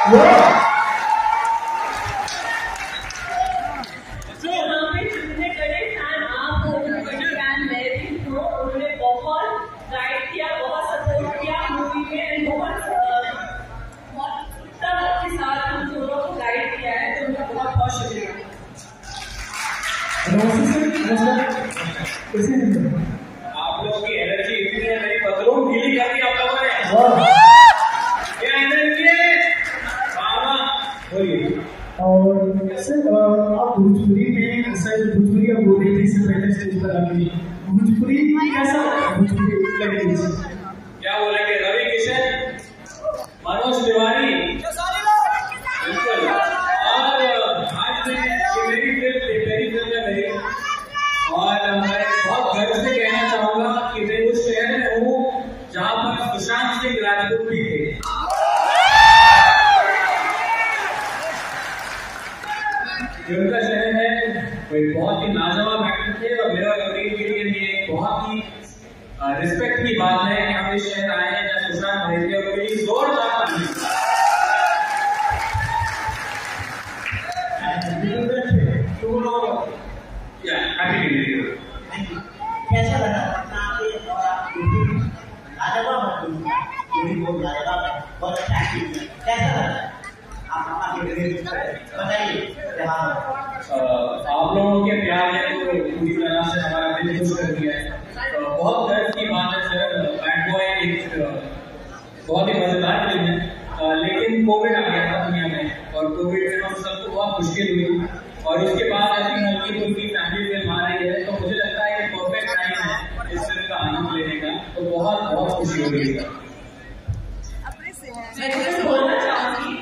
आप लोगों की एनर्जी इतनी है, मेरी बदलूं ढीली कर दी आप लोगों ने। क्या एनर्जी है बोलिए। और सर आप भोजपुरी में सर भोजपुरी आप बोल रहे थे इससे पहले स्टेज पर आके, भोजपुरी कैसा भोजपुरी लगे? क्या बोलेंगे? रवि किशन, मनोज तिवारी, बिल्कुल। और आज मैं ये मेरी फिल्म है मेरी, और मैं बहुत गर्व से कहना चाहूंगा कि मैं उस शहर में हूँ जहाँ पर सुशांत सिंह राजपूत भी थे। उनका शहर है, कोई बहुत ही लाजवाब एक्टर थे और मेरा गरीब के लिए बहुत ही रिस्पेक्ट की बात है कि हम इस शहर आए हैं जहाँ सुशांत भाई थे, और मेरी जोरदार ताली। कैसा लगा? लाजवाब बहुत अच्छा एक्टिंग है, कैसा लगा? आप बताइए। आप लोगों के प्यार ने तो पूरी तरह से हमारा दिल खुश कर दिया है। तो बहुत गर्व की बात है सर। बैड बॉय एक बहुत ही मजेदार फिल्म है, लेकिन कोविड आ गया था दुनिया में, और कोविड में हम सबको बहुत मुश्किल हुई, और उसके बाद ऐसी हल्की फुल्की फैमिली फिल्म आ रही है, तो मुझे लगता है कि परफेक्ट टाइम है इस फिल्म का आनंद लेने का। तो बहुत बहुत खुशी हो रही है। बोलना चाहूंगी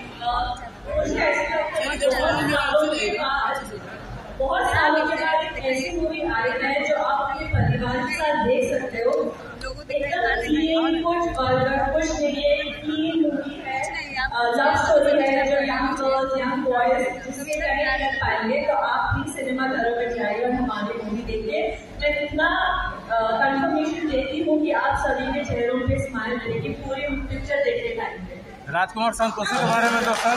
बहुत सालों के बाद एक ऐसी मूवी आई है जो आप अपने परिवार के साथ देख सकते हो। एकदम क्लीन, कुछ नहीं है, क्लीन मूवी है, लव स्टोरी है जो यंग गर्ल्स यंग बॉयज जिससे कनेक्ट कर पाएंगे। तो आप भी सिनेमा घरों में जाइए और हमारी मूवी देखिए। मैं इतना कंफर्मेशन देती हूँ कि आप सभी के चेहरों पे स्माइल देखिए, पूरी पिक्चर देखने पाएंगे। राजकुमार संतोषी के बारे में दोस्तों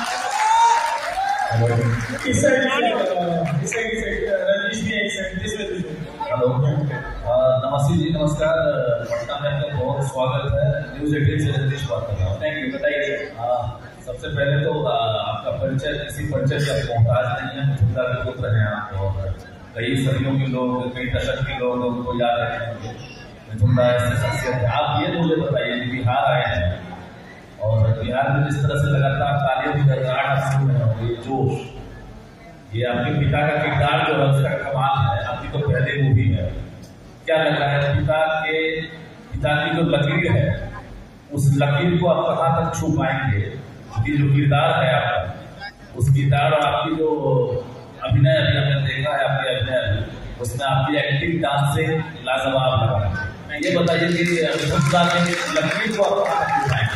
हेलो, नमस्ते जी, नमस्कार। पटना में आपका बहुत स्वागत है। न्यूज़ 18 से रजनीश बात कर रहा हूँ। Thank you. बताइए। सबसे पहले तो आपका परिचय किसी परिचय से मोहताज नहीं है। मिथिला के पुत्र हैं आप, और कई सदियों के लोग, कई दशक के लोग उनको याद रखेंगे। मिथिला ऐसी शख्सियत है। आप ये मुझे बताइए, बिहार आए हैं और बिहार में जिस तरह से लगातार तालियों की गड़गड़ाहट शुरू है, ये जोश, ये आपके पिता का किरदार जो है उसका कमाल है। आपकी तो पहली मूवी है, क्या लग रहा है पिता की जो लकीर है, उस लकीर को आप कहाँ तक छू पाएंगे? ये जो किरदार है आपका, उस किरदार और आपकी जो अभिनय अभी हमने देखा है, आपके अभिनय उसमें आपकी एक्टिंग, डांसिंग लाजवाब लगा। ये बताइए कि लकीर को आप कहाँ तक छू पाएंगे?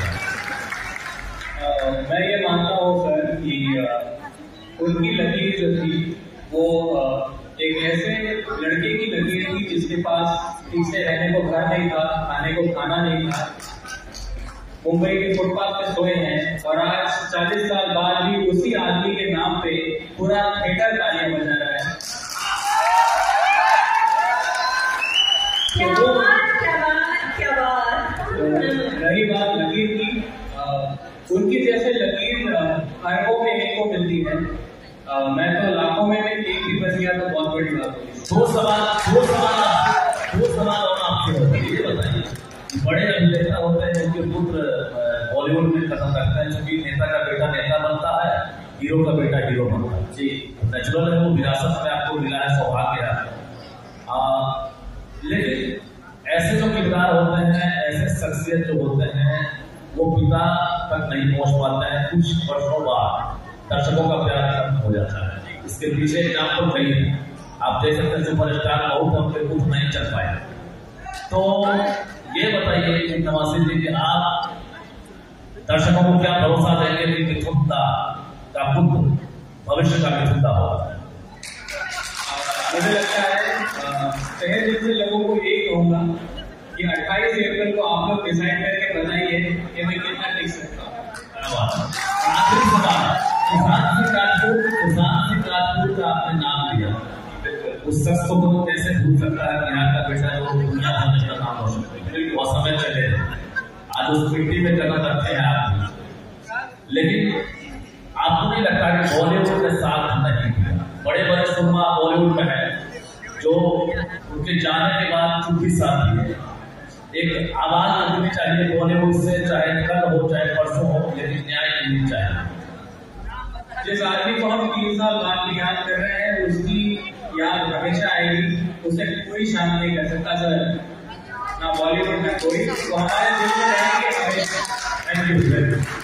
मैं ये मानता हूँ सर कि उनकी लकीर जो थी वो एक ऐसे लड़के की लकीर थी जिसके पास ठीक से रहने को घर नहीं था, खाने को खाना नहीं था, मुंबई के फुटपाथ पे सोए हैं, और आज 40 साल बाद भी उसी आदमी के नाम पे पूरा थिएटर तालियां बजा रहा है। रही बात लकीर की, उनकी जैसे लकीर अरबों में एक को मिलती है। मैं तो लाखों में एक भी बच गया तो बहुत बड़ी बात होगी। दो सवाल और आपके होते हैं। ये बताइए, बड़े अभिनेता होते हैं जिनके पुत्र बॉलीवुड में कदम रखते हैं, क्योंकि नेता का बेटा नेता बनता है, हीरो का बेटा हीरो बनता है। जी, नेचुरल है, वो विरासत में आपको मिला है, सौभाग्य है। लेकिन ऐसे जो किरदार होते हैं, ऐसे शख्सियत जो होते हैं, वो पिता तक नहीं पहुंच पाते हैं। कुछ वर्षों बाद दर्शकों का प्यार खत्म हो जाता है। इसके पीछे एग्जाम्पल कई है। आप देख सकते हैं सुपरस्टार बहुत हमसे कुछ नहीं चल पाए। तो ये बताइए कि नवासी जी कि आप दर्शकों को क्या भरोसा देंगे कि मिथुनदा का पुत्र भविष्य का मिथुनदा होगा? मुझे लगता है शहर जैसे लोगों को यही कहूंगा कि 28 अप्रैल को आप लोग डिसाइड करके बताइए कि मैं कितना टिक सकता हूँ। का आपने नाम लिया, उस शख्स को तो कैसे भूल सकता है कि यहाँ का बेटा वो दुनिया भर में नाम रोशन करे, बहुत समय चले आज उस मिट्टी में जगह रखे हैं आप। लेकिन आपको नहीं लगता कि बॉलीवुड ने साथ नहीं दिया? बड़े बड़े सुरमा बॉलीवुड में है जो उनके जाने के बाद चुप्पी साथ दिए। एक आवाज लगनी चाहिए बॉलीवुड से, चाहे कल हो चाहे परसों हो, लेकिन न्याय मिलनी चाहिए। जिस आदमी को हम 3 साल बाद याद कर रहे हैं उसकी याद हमेशा आएगी, उसे कोई शामिल नहीं कर सकता सर, ना बॉलीवुड में कोई, तो हमारे दिल में रहेंगे हमेशा। Thank you sir.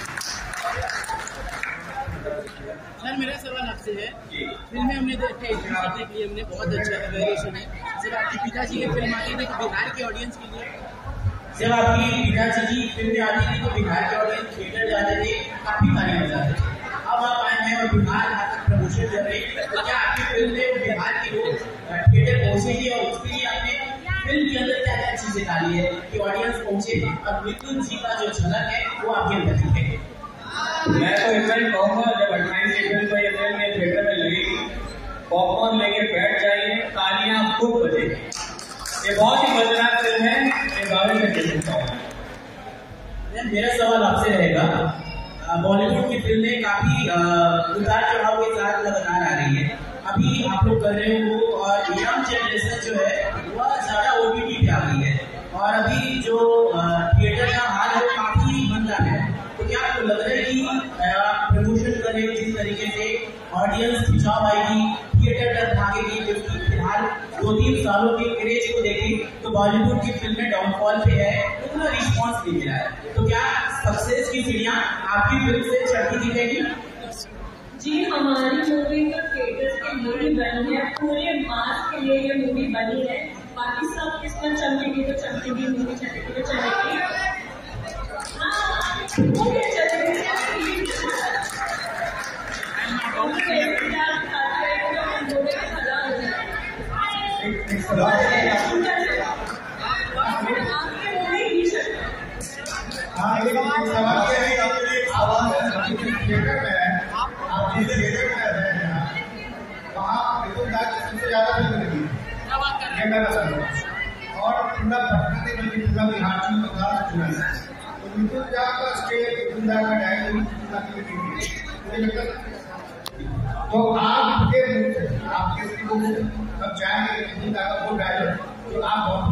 मेरा सवाल आपसे है, फिल्म में हमने देखा है कि हमने बहुत अच्छा वेरिएशन है। सर आपके पिताजी की फिल्म आती थी बिहार के ऑडियंस के लिए, जब आपकी पिताजी की फिल्में आती थी तो बिहार के ऑडियंस थिएटर जाते थे, काफी ताली बजाते थे। अब आप आए हैं और बिहार प्रमोशन कर रहे हैं, तो क्या आपकी फिल्म में बिहार के लोग थिएटर पहुंचेंगे और उसके लिए आपने फिल्म के अंदर क्या क्या चीजें डाली है कि ऑडियंस पहुंचे और मिथुन जी का जो झलक है वो आपके अंदर दिखे? मैं तो इतना ही कहूँगा, जब 28 अप्रैल को ये फिल्म थिएटर में लगेगी, पॉपकॉर्न लेके बैठ जाइए, तालियां खूब बजेगी। ये बहुत ही मजेदार फिल्म है, ये दावे में कह सकता हूँ। मेरा सवाल आपसे रहेगा, बॉलीवुड की फिल्में काफी उतार चढ़ाव के साथ लगातार आ रही है, अभी आप लोग कर रहे हो और यंग जनरेशन जो है वह ज्यादा OTT पे आ गई है और अभी जो थिएटर का हाल है वो काफी मंदा है। तो क्या आपको लग रहा है कि प्रमोशन कर रहे हो जिस तरीके से ऑडियंस खिंचाव आएगी, थिएटर तक भागेगी, जबकि फिलहाल 2-3 सालों के क्रेज को देखें तो बॉलीवुड की फिल्में डाउनफॉल पे है, उतना रिस्पॉन्स नहीं मिला है, तो क्या सक्सेस की सीढ़ियां आपकी फिल्म से चढ़ती दिखेगी? जी, हमारी मूवी तो थिएटर्स के लिए बनी है, पूरे मास के लिए ये मूवी बनी है, बाकी सब किस्मत चमकेगी तो चमकेगी, मूवी चलेगी तो चलेगी। और पूरा पटना नहीं बल्कि पूरा बिहार की बंगाल से जुड़ा है, तो मिथुन दा का स्टेज, मिथुन दा का डायलॉग तो आपके अब जाएंगे मिथुन दा का वो डायलॉग तो आप बहुत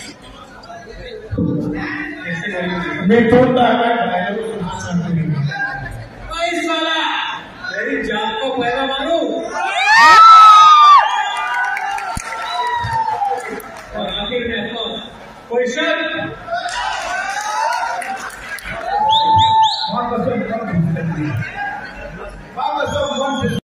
मिथुन दा का डायलॉग सुना सकते हैं। मेरी जान को पैदा मारो और आखिर में क्वेश्चन